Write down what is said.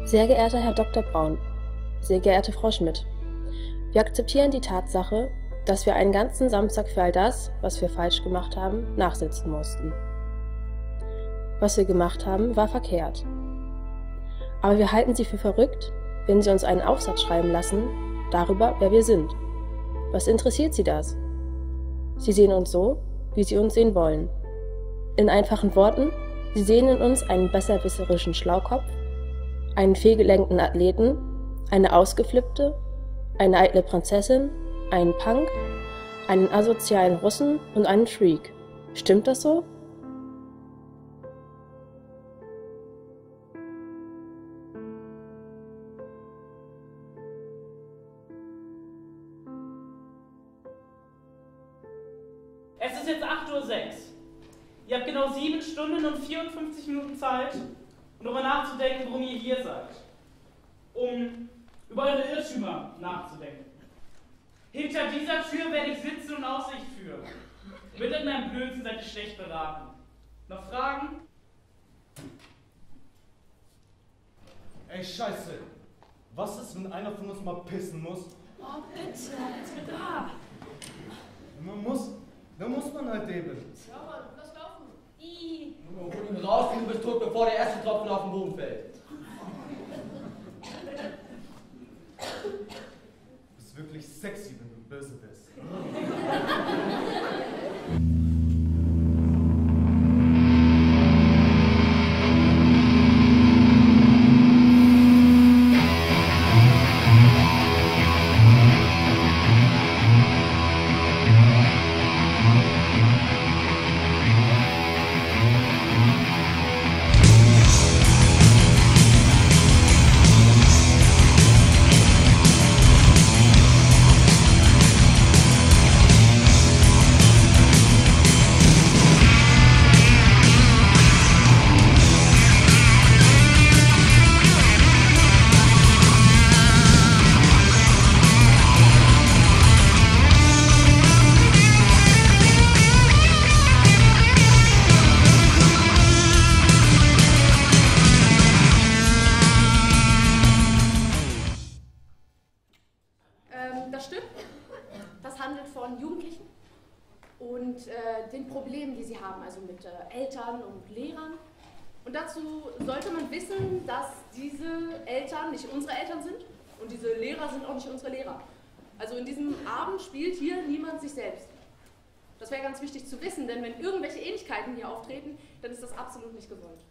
Sehr geehrter Herr Dr. Braun, sehr geehrte Frau Schmidt, wir akzeptieren die Tatsache, dass wir einen ganzen Samstag für all das, was wir falsch gemacht haben, nachsitzen mussten. Was wir gemacht haben, war verkehrt. Aber wir halten Sie für verrückt, wenn Sie uns einen Aufsatz schreiben lassen darüber, wer wir sind. Was interessiert Sie das? Sie sehen uns so, wie Sie uns sehen wollen. In einfachen Worten, Sie sehen in uns einen besserwisserischen Schlaukopf, einen fehlgelenkten Athleten, eine ausgeflippte, eine eitle Prinzessin, einen Punk, einen asozialen Russen und einen Freak. Stimmt das so? Es ist jetzt 8:06 Uhr. Ihr habt genau 7 Stunden und 54 Minuten Zeit, um darüber nachzudenken, warum ihr hier seid. Um über eure Irrtümer nachzudenken. Hinter dieser Tür werde ich sitzen und Aussicht führen. Mit irgendeinem Blödsinn seid ihr schlecht beraten. Noch Fragen? Ey, Scheiße. Was ist, wenn einer von uns mal pissen muss? Oh, bitte, jetzt bitte ab. Dann muss man halt eben. Ja, Mann, lass laufen. Hol ihn raus, du bist tot, bevor der erste Tropfen auf den Boden fällt. Du bist wirklich sexy, wenn du böse bist. Das Stück, das handelt von Jugendlichen und den Problemen, die sie haben, also mit Eltern und Lehrern. Und dazu sollte man wissen, dass diese Eltern nicht unsere Eltern sind und diese Lehrer sind auch nicht unsere Lehrer. Also in diesem Abend spielt hier niemand sich selbst. Das wäre ganz wichtig zu wissen, denn wenn irgendwelche Ähnlichkeiten hier auftreten, dann ist das absolut nicht gewollt.